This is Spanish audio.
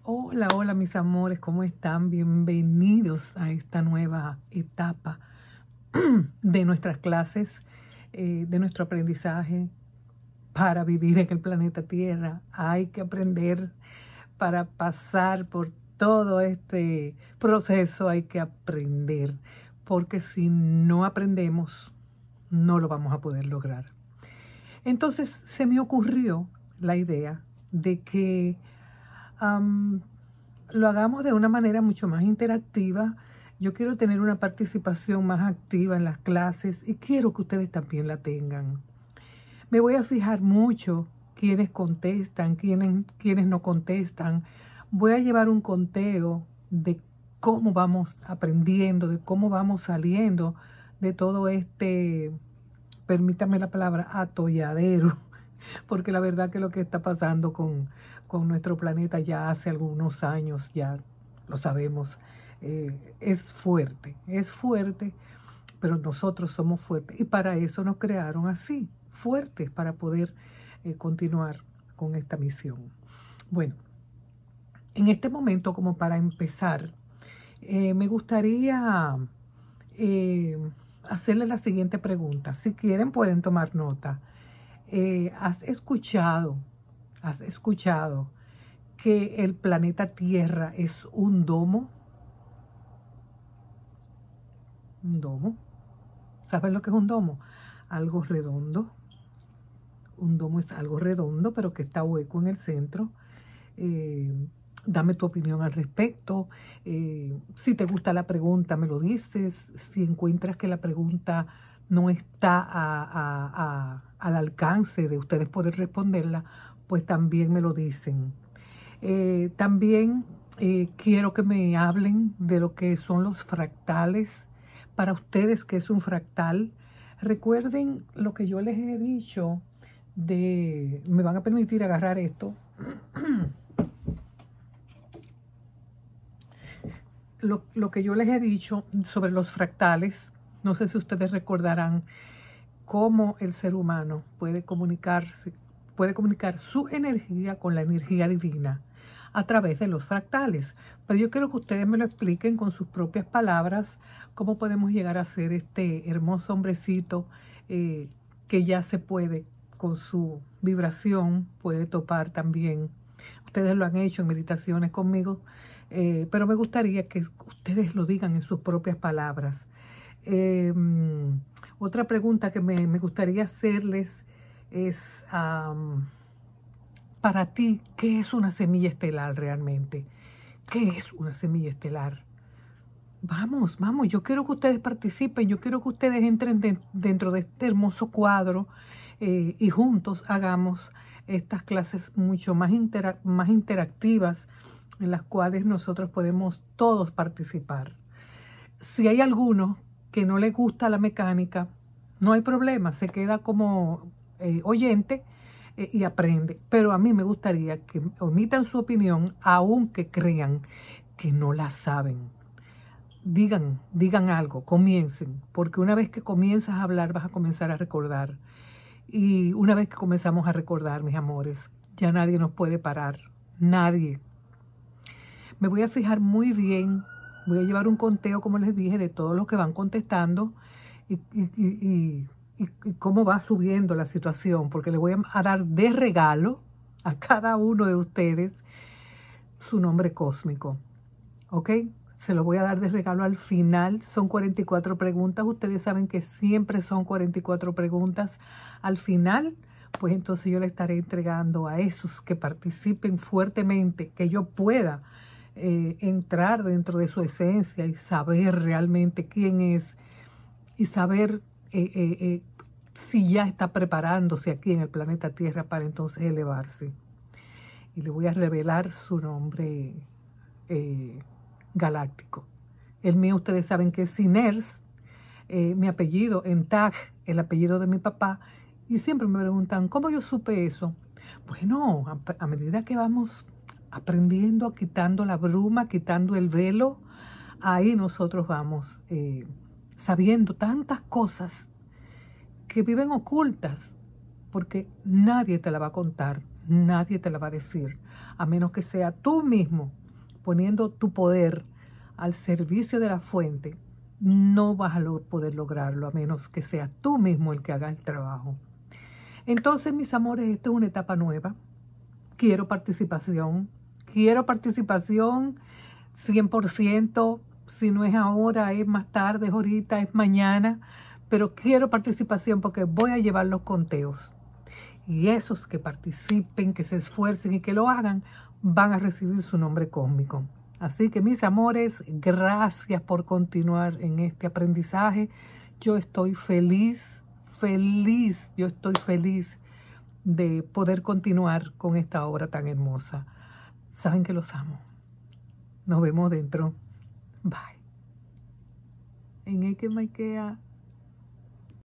Hola, hola mis amores, ¿cómo están? Bienvenidos a esta nueva etapa de nuestras clases, de nuestro aprendizaje para vivir en el planeta Tierra. Hay que aprender para pasar por todo este proceso, hay que aprender, porque si no aprendemos, no lo vamos a poder lograr. Entonces se me ocurrió la idea de que lo hagamos de una manera mucho más interactiva. Yo quiero tener una participación más activa en las clases y quiero que ustedes también la tengan. Me voy a fijar mucho quiénes contestan, quiénes no contestan. Voy a llevar un conteo de cómo vamos aprendiendo, de cómo vamos saliendo de todo este, permítame la palabra, atolladero, porque la verdad que lo que está pasando con nuestro planeta ya hace algunos años, ya lo sabemos, es fuerte, pero nosotros somos fuertes y para eso nos crearon así, fuertes, para poder continuar con esta misión. Bueno, en este momento, como para empezar, me gustaría hacerle la siguiente pregunta. Si quieren pueden tomar nota. ¿Has escuchado que el planeta Tierra es un domo? Un domo. ¿Sabes lo que es un domo? Algo redondo. Un domo es algo redondo, pero que está hueco en el centro. Dame tu opinión al respecto. Si te gusta la pregunta, me lo dices. Si encuentras que la pregunta no está al alcance de ustedes poder responderla, pues también me lo dicen. También quiero que me hablen de lo que son los fractales. Para ustedes, ¿qué es un fractal? Recuerden lo que yo les he dicho me van a permitir agarrar esto. Lo que yo les he dicho sobre los fractales, no sé si ustedes recordarán cómo el ser humano puede comunicar su energía con la energía divina a través de los fractales. Pero yo quiero que ustedes me lo expliquen con sus propias palabras, cómo podemos llegar a ser este hermoso hombrecito que ya se puede, con su vibración, puede topar también. Ustedes lo han hecho en meditaciones conmigo, pero me gustaría que ustedes lo digan en sus propias palabras. Otra pregunta que me gustaría hacerles es, para ti, ¿qué es una semilla estelar realmente? ¿Qué es una semilla estelar? Vamos, yo quiero que ustedes participen, yo quiero que ustedes entren dentro de este hermoso cuadro y juntos hagamos estas clases mucho más interactivas, en las cuales nosotros podemos todos participar. Si hay alguno que no le gusta la mecánica, no hay problema, se queda como oyente y aprende. Pero a mí me gustaría que omitan su opinión, aunque crean que no la saben. Digan algo, comiencen, porque una vez que comienzas a hablar vas a comenzar a recordar. Y una vez que comenzamos a recordar, mis amores, ya nadie nos puede parar, nadie. Me voy a fijar muy bien, voy a llevar un conteo, como les dije, de todos los que van contestando y cómo va subiendo la situación, porque le voy a dar de regalo a cada uno de ustedes su nombre cósmico, ¿ok? Se lo voy a dar de regalo al final. Son 44 preguntas. Ustedes saben que siempre son 44 preguntas. Al final, pues entonces yo le estaré entregando a esos que participen fuertemente, que yo pueda entrar dentro de su esencia y saber realmente quién es y saber si ya está preparándose aquí en el planeta Tierra para entonces elevarse. Y le voy a revelar su nombre galáctico. El mío, ustedes saben que es Siners, mi apellido en Tag, el apellido de mi papá, y siempre me preguntan, ¿cómo yo supe eso? Bueno, a medida que vamos aprendiendo, quitando la bruma, quitando el velo, ahí nosotros vamos sabiendo tantas cosas que viven ocultas, porque nadie te la va a contar, nadie te la va a decir, a menos que sea tú mismo poniendo tu poder al servicio de la fuente. No vas a poder lograrlo a menos que sea tú mismo el que haga el trabajo. Entonces, mis amores, esto es una etapa nueva. Quiero participación 100%, si no es ahora, es más tarde, es ahorita, es mañana, pero quiero participación porque voy a llevar los conteos. Y esos que participen, que se esfuercen y que lo hagan, van a recibir su nombre cósmico. Así que, mis amores, gracias por continuar en este aprendizaje. Yo estoy feliz, yo estoy feliz de poder continuar con esta obra tan hermosa. Saben que los amo. Nos vemos dentro. Bye. En Eke Maikea.